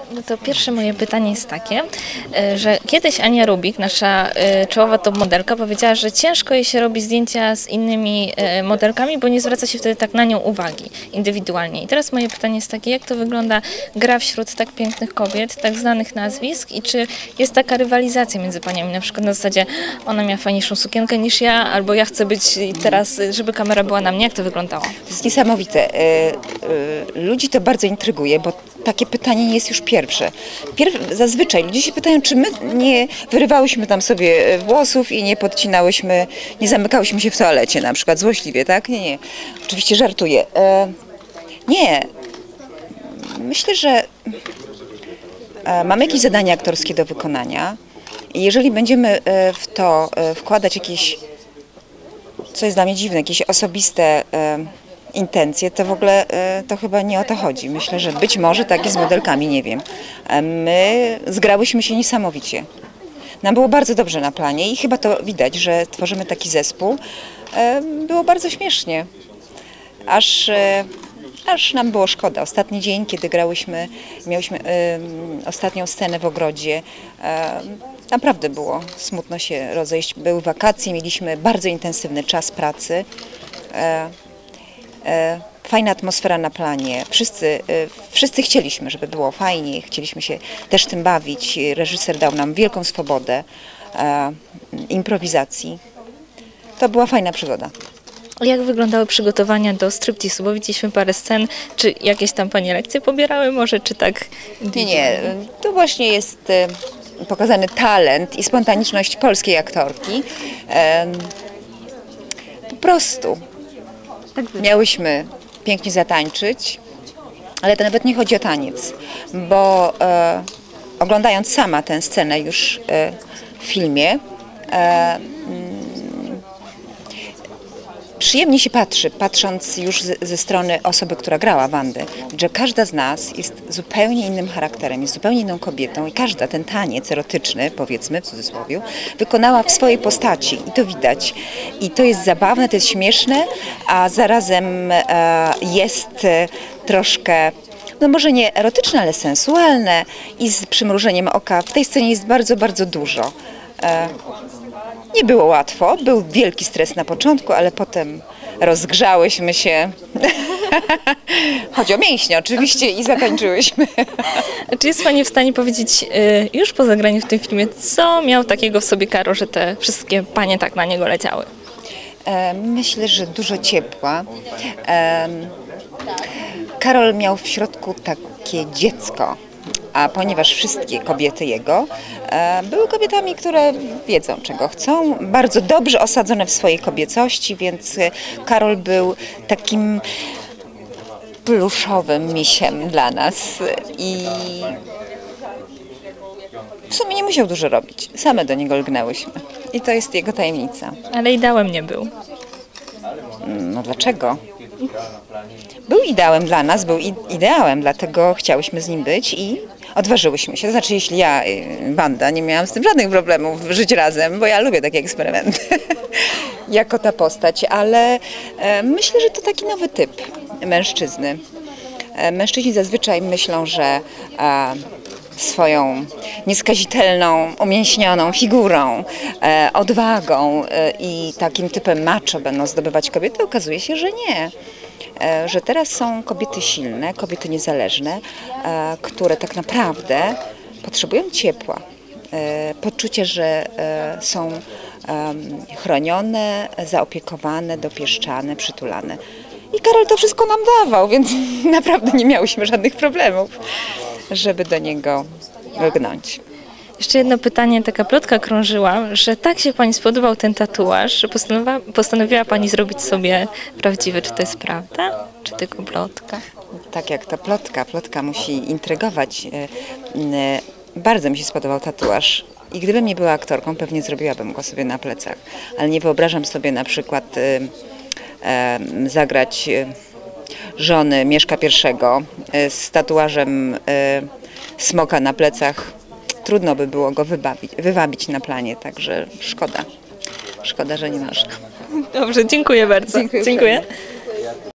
No to pierwsze moje pytanie jest takie, że kiedyś Ania Rubik, nasza czołowa top modelka, powiedziała, że ciężko jej się robi zdjęcia z innymi modelkami, bo nie zwraca się wtedy tak na nią uwagi indywidualnie. I teraz moje pytanie jest takie, jak to wygląda gra wśród tak pięknych kobiet, tak znanych nazwisk i czy jest taka rywalizacja między paniami, na przykład na zasadzie ona miała fajniejszą sukienkę niż ja, albo ja chcę być teraz, żeby kamera była na mnie, jak to wyglądało? To jest niesamowite. Ludzi to bardzo intryguje, bo takie pytanie nie jest już pierwsze. Zazwyczaj ludzie się pytają, czy my nie wyrywałyśmy tam sobie włosów i nie podcinałyśmy, nie zamykałyśmy się w toalecie na przykład złośliwie, tak? Nie. Oczywiście żartuję. Nie. Myślę, że mamy jakieś zadania aktorskie do wykonania i jeżeli będziemy w to wkładać jakieś, co jest dla mnie dziwne, jakieś osobiste intencje, to w ogóle to chyba nie o to chodzi. Myślę, że być może tak jest z modelkami, nie wiem. My zgrałyśmy się niesamowicie. Nam było bardzo dobrze na planie i chyba to widać, że tworzymy taki zespół. Było bardzo śmiesznie. Aż nam było szkoda. Ostatni dzień, kiedy grałyśmy, miałyśmy ostatnią scenę w ogrodzie. Naprawdę było smutno się rozejść. Były wakacje, mieliśmy bardzo intensywny czas pracy. Fajna atmosfera na planie. Wszyscy chcieliśmy, żeby było fajnie, chcieliśmy się też tym bawić. Reżyser dał nam wielką swobodę improwizacji. To była fajna przygoda. Jak wyglądały przygotowania do stripteasu? Bo widzieliśmy parę scen. Czy jakieś tam panie lekcje pobierały może, czy tak? Nie. Tu właśnie jest pokazany talent i spontaniczność polskiej aktorki. Po prostu miałyśmy pięknie zatańczyć, ale to nawet nie chodzi o taniec, bo oglądając sama tę scenę już w filmie, przyjemnie się patrzy, patrząc już ze strony osoby, która grała Wandę, że każda z nas jest zupełnie innym charakterem, jest zupełnie inną kobietą i każda ten taniec erotyczny, powiedzmy w cudzysłowie, wykonała w swojej postaci i to widać. I to jest zabawne, to jest śmieszne, a zarazem jest troszkę, no może nie erotyczne, ale sensualne i z przymrużeniem oka. W tej scenie jest bardzo, bardzo dużo. Nie było łatwo, był wielki stres na początku, ale potem rozgrzałyśmy się. Chodzi o mięśnie oczywiście i zatańczyłyśmy. A czy jest pani w stanie powiedzieć już po zagraniu w tym filmie, co miał takiego w sobie Karol, że te wszystkie panie tak na niego leciały? Myślę, że dużo ciepła. Karol miał w środku takie dziecko. A ponieważ wszystkie kobiety jego były kobietami, które wiedzą, czego chcą, bardzo dobrze osadzone w swojej kobiecości, więc Karol był takim pluszowym misiem dla nas i w sumie nie musiał dużo robić. Same do niego lgnęłyśmy i to jest jego tajemnica. Ale ideałem nie był. No dlaczego? Był ideałem dla nas, był ideałem, dlatego chciałyśmy z nim być i odważyłyśmy się. To znaczy, jeśli ja, Wanda, nie miałam z tym żadnych problemów żyć razem, bo ja lubię takie eksperymenty, jako ta postać, ale myślę, że to taki nowy typ mężczyzny. Mężczyźni zazwyczaj myślą, że swoją nieskazitelną, umięśnioną figurą, odwagą i takim typem macho będą zdobywać kobiety. Okazuje się, że nie. Że teraz są kobiety silne, kobiety niezależne, które tak naprawdę potrzebują ciepła, poczucie, że są chronione, zaopiekowane, dopieszczane, przytulane. I Karol to wszystko nam dawał, więc naprawdę nie miałyśmy żadnych problemów, żeby do niego lgnąć. Jeszcze jedno pytanie, taka plotka krążyła, że tak się pani spodobał ten tatuaż, że postanowiła pani zrobić sobie prawdziwy. Czy to jest prawda, czy tylko plotka? Tak jak to plotka. Plotka musi intrygować. Bardzo mi się spodobał tatuaż i gdybym nie była aktorką, pewnie zrobiłabym go sobie na plecach. Ale nie wyobrażam sobie na przykład zagrać żony Mieszka I z tatuażem smoka na plecach. Trudno by było go wywabić na planie, także szkoda. Szkoda, że nie można. Dobrze, dziękuję bardzo. Dziękuję.